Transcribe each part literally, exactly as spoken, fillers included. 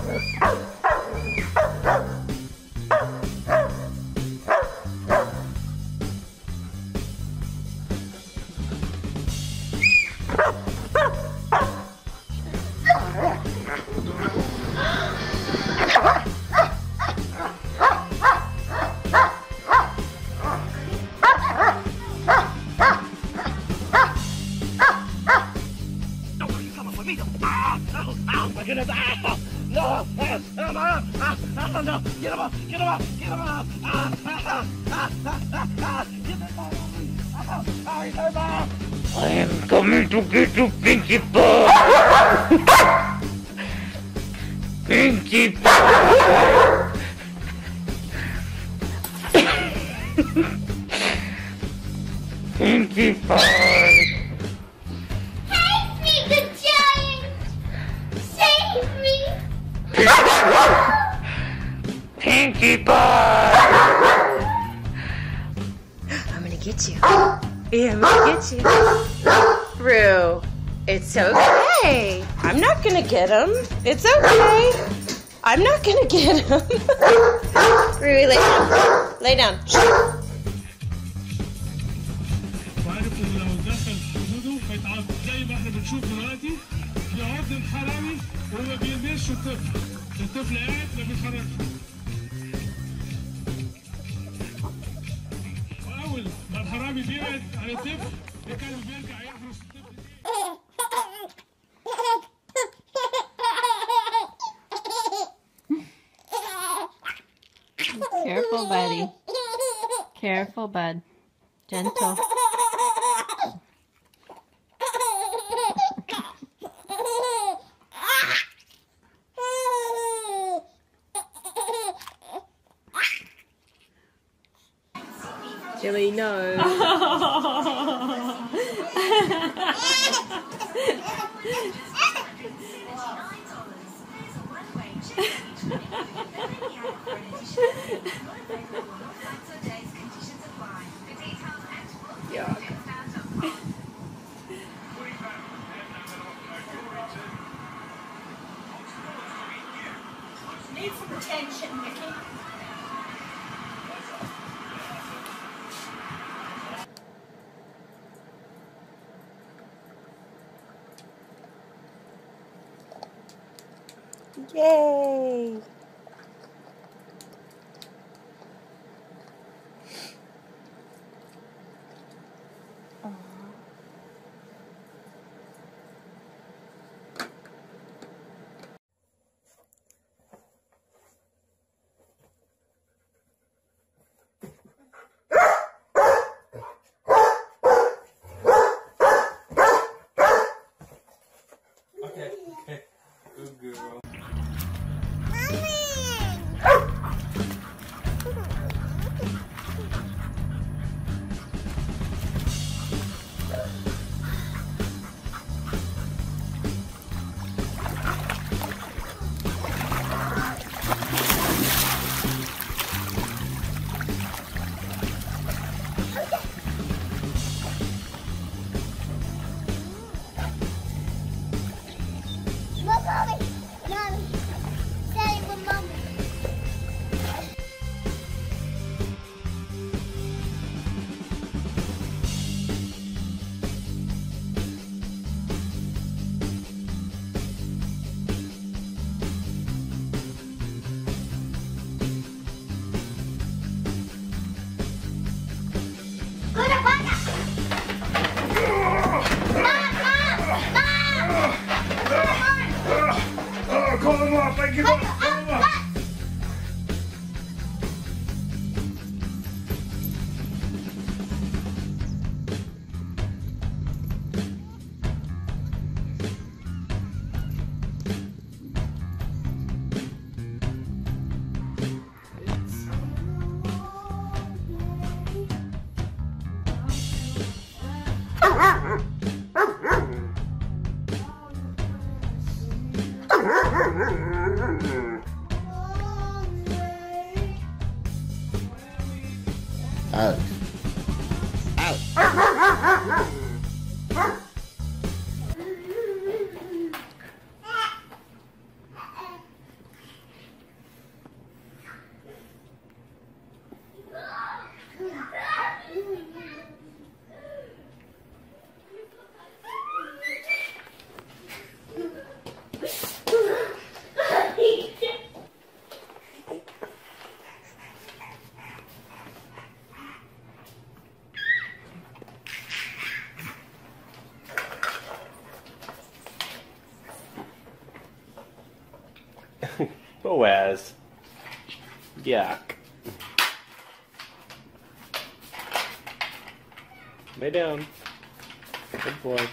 goodness, ah, no, ah, ah, ah, ah, no, get him up, get him up, get him up, ah, ah, ah, ah, ah, ah, get the ball off me, ah, ah, he's hurt, ah. I am coming to get you, Pinky Pie. Pinky Pie. Pinky Pie. Pinkie Pie! I'm gonna get you. Yeah, I'm gonna get you. Rue, it's okay. I'm not gonna get him. It's okay. I'm not gonna get him. Rue, lay down. Lay down. وعارف ان لو دخل حدوده هيتعاقب زي ما احنا بنشوف دلوقتي يقعد الحرامي وما بيلمسش الطفل. الطفل قاعد ما بيتحركش. واول ما الحرامي بيبعد عن الطفل الكلب بيرجع يحرس الطفل. Careful, buddy. Careful, bud. Gentle. Jilly, no. Yuck. Need some attention, Mickey. Yay! Okay, okay, good girl. Mommy. Boaz. Yuck. Lay down. Good boy.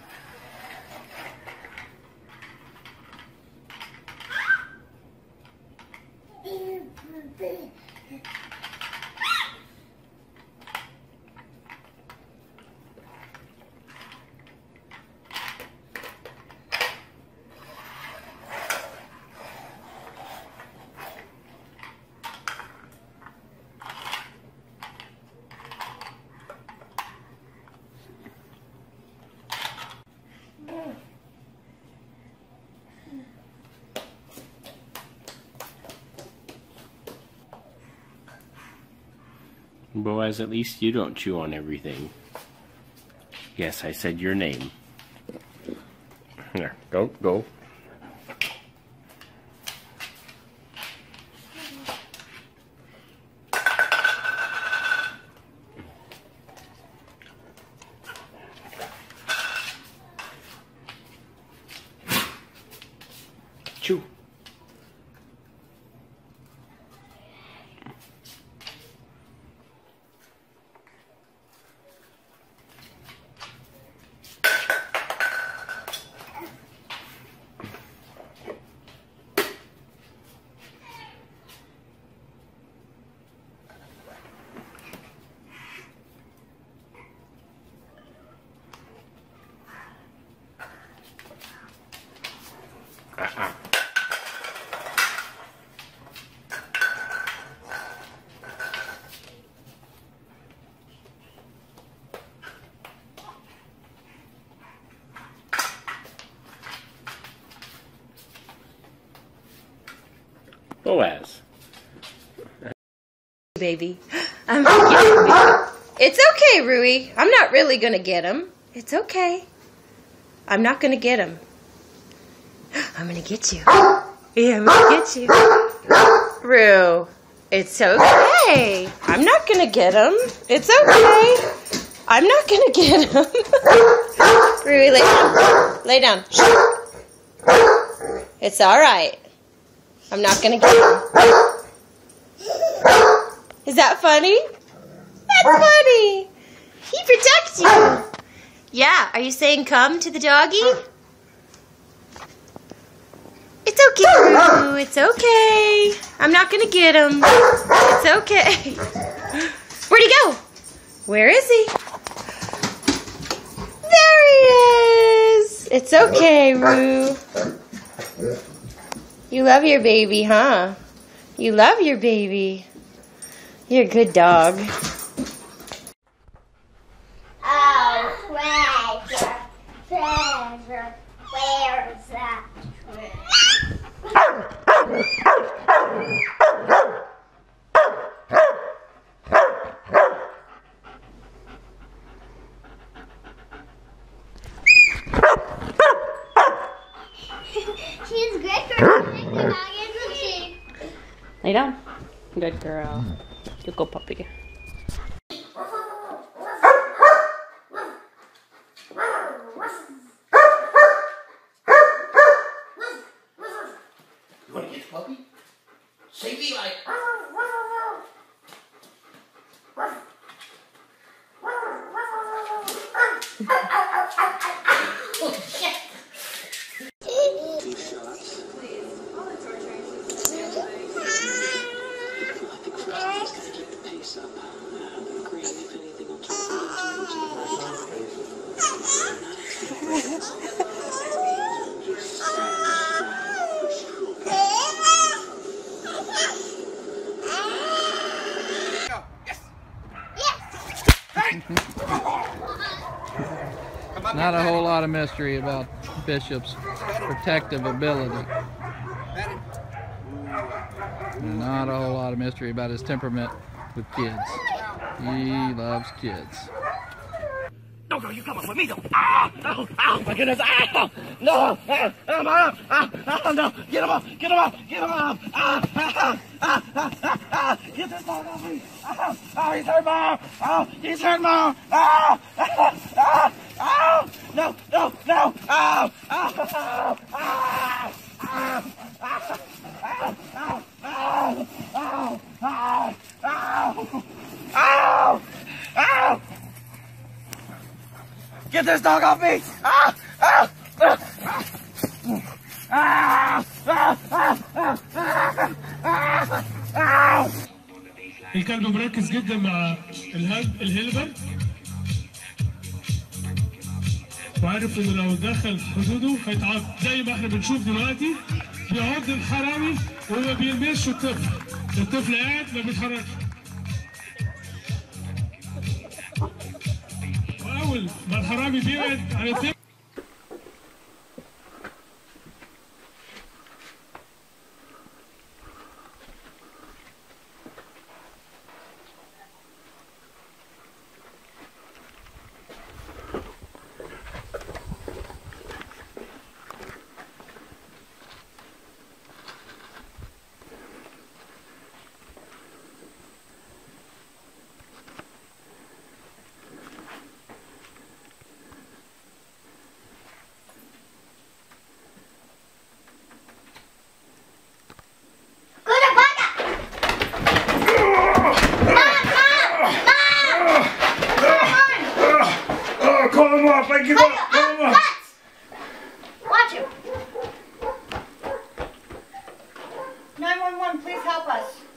Boaz, at least you don't chew on everything. Yes, I said your name. There, go, go. Chew. Uh-uh. Boaz. Baby. I'm gonna get him, baby. It's okay, Rui. I'm not really gonna get him. It's okay. I'm not gonna get him. I'm gonna get you. Yeah, I'm gonna get you. Rue, it's okay. I'm not gonna get him. It's okay. I'm not gonna get him. Rui, lay down. Lay down. It's alright. I'm not gonna get him. Is that funny? That's funny. He protects you. Yeah, are you saying come to the doggy? It's okay, Roo. It's okay. I'm not gonna get him. It's okay. Where'd he go? Where is he? There he is. It's okay, Roo. You love your baby, huh? You love your baby. You're a good dog. Oh, treasure, treasure, where's that treasure? She's good for protecting the dog, isn't she? Lay down. Good girl. You go, puppy. You want to get the puppy? Say me like. Not a whole lot of mystery about Bishop's protective ability. Not a whole lot of mystery about his temperament with kids. He loves kids. No, no, you come up with me, though. Ah, oh, oh, my goodness. Ah, no, ah, ah, my arm. Ah, ah, no, get him up, get him up, get him up. Ah, ah, ah, ah, ah, ah, get this dog off me. Ah, oh, he's hurt my arm. Oh, he's hurt my arm. Ah, ah, ah, oh, no, no, no. Oh, oh, oh, ah, ah, ah, ah. Get this dog off me! Ah! Ah! Ah! Ah! Ah! Ah! Ah! Ah! الكلب مركز جدا مع الهلب الهيلبر، وعارف انه لو دخل حدوده هيتعاقب، زي ما احنا بنشوف دلوقتي بيعض الحرامي وما بيلمسش الطفل، الطفل قاعد ما بيتحركش. واول ما الحرامي بيبعد عن الطفل Call him off, I give up, call him off. Watch him. nine one one, please help us.